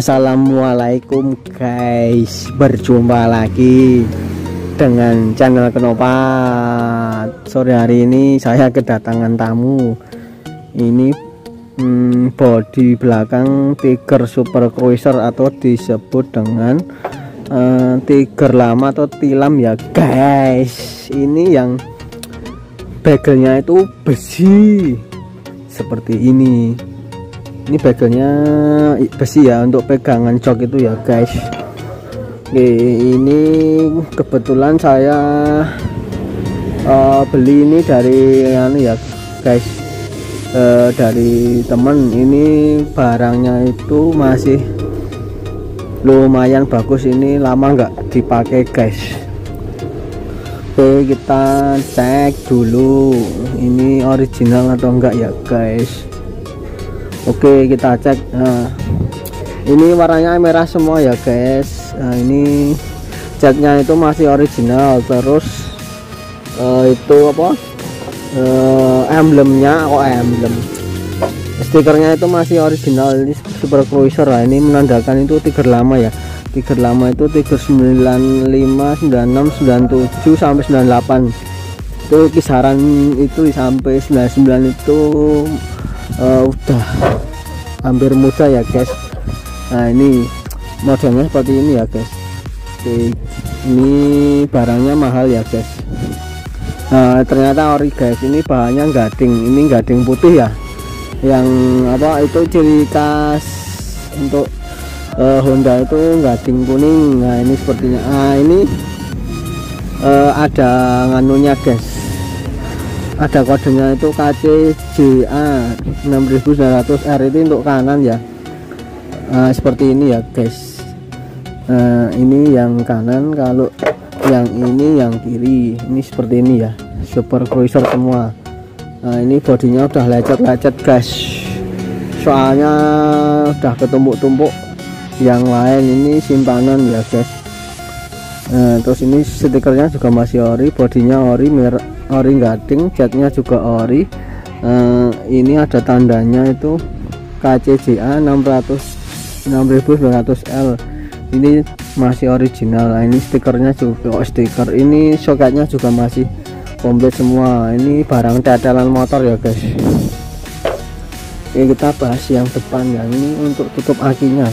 Assalamualaikum guys, berjumpa lagi dengan channel Kenopat. Sore hari ini saya kedatangan tamu. Ini bodi belakang Tiger Super Cruiser atau disebut dengan Tiger lama atau tilam ya guys. Ini yang bagelnya itu besi seperti ini. Ini bagelnya besi ya, untuk pegangan jok itu ya guys. Oke, ini kebetulan saya beli ini dari ya guys, dari temen. Ini barangnya itu masih lumayan bagus, ini lama nggak dipakai guys. Oke, kita cek dulu ini original atau enggak ya guys. Oke, kita cek. Nah, ini warnanya merah semua ya guys. Nah, ini catnya itu masih original. Terus itu apa, emblemnya emblem stikernya itu masih original. Ini Super Cruiser lah, ini menandakan itu Tiger lama ya. Tiger lama itu Tiger 95, 96, 97 sampai 98. Itu kisaran itu sampai 99 itu udah hampir muda ya guys. Nah, ini modelnya seperti ini ya guys. Oke, ini barangnya mahal ya guys. Nah, ternyata ori guys. Ini bahannya gading, ini gading putih ya, yang apa itu ciri khas untuk Honda itu gading kuning. Nah, ini sepertinya. Nah, ini ada nganunya guys, ada kodenya itu KCJA 6900R, itu untuk kanan ya. Seperti ini ya guys. Ini yang kanan, kalau yang ini yang kiri. Ini seperti ini ya, Super Cruiser semua. Ini bodinya udah lecet-lecet guys, soalnya udah ketumpuk-tumpuk. Yang lain ini simpanan ya guys. Terus ini stikernya juga masih ori, bodinya ori, ori gading, catnya juga ori. Ini ada tandanya itu KCJA 6900L, ini masih original. Nah, ini stikernya juga stiker, ini soketnya juga masih komplit semua. Ini barang tetelan motor ya guys. Oke, kita bahas yang depan ya. Ini untuk tutup akinya.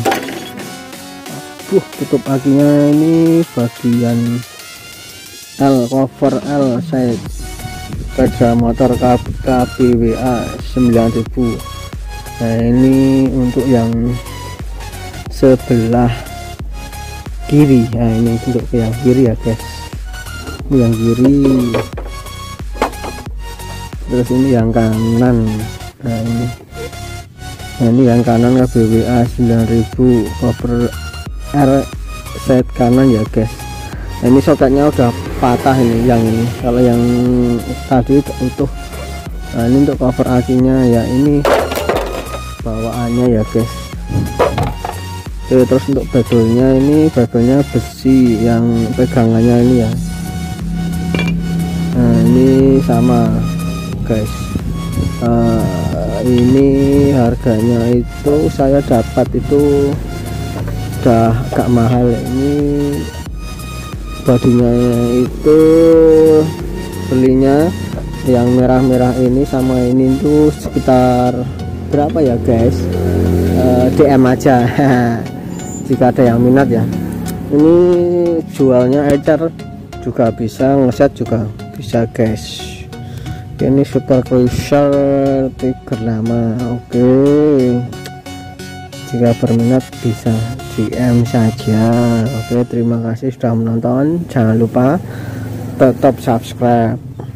Tutup akinya ini bagian L, cover L side, kaca motor KBWA 9000. Nah, ini untuk yang sebelah kiri. Nah, ini untuk yang kiri ya guys, ini yang kiri. Terus ini yang kanan. Nah, ini yang kanan KBWA 9000, cover R side kanan ya guys. Nah, ini soketnya udah patah ini, yang ini. Kalau yang tadi utuh. Nah, ini untuk cover akinya ya, ini bawaannya ya guys. Oke, terus untuk bagelnya, ini bagelnya besi yang pegangannya ini ya. Nah, ini sama guys. Ini harganya itu saya dapat itu udah agak mahal. Ini bodinya itu belinya yang merah-merah ini sama ini tuh sekitar berapa ya guys. DM aja jika ada yang minat ya. Ini jualnya ecer juga bisa, ngeset juga bisa guys. Ini Super Cruiser Tiger lama. Oke, jika berminat bisa DM saja. Oke, terima kasih sudah menonton. Jangan lupa tetap subscribe.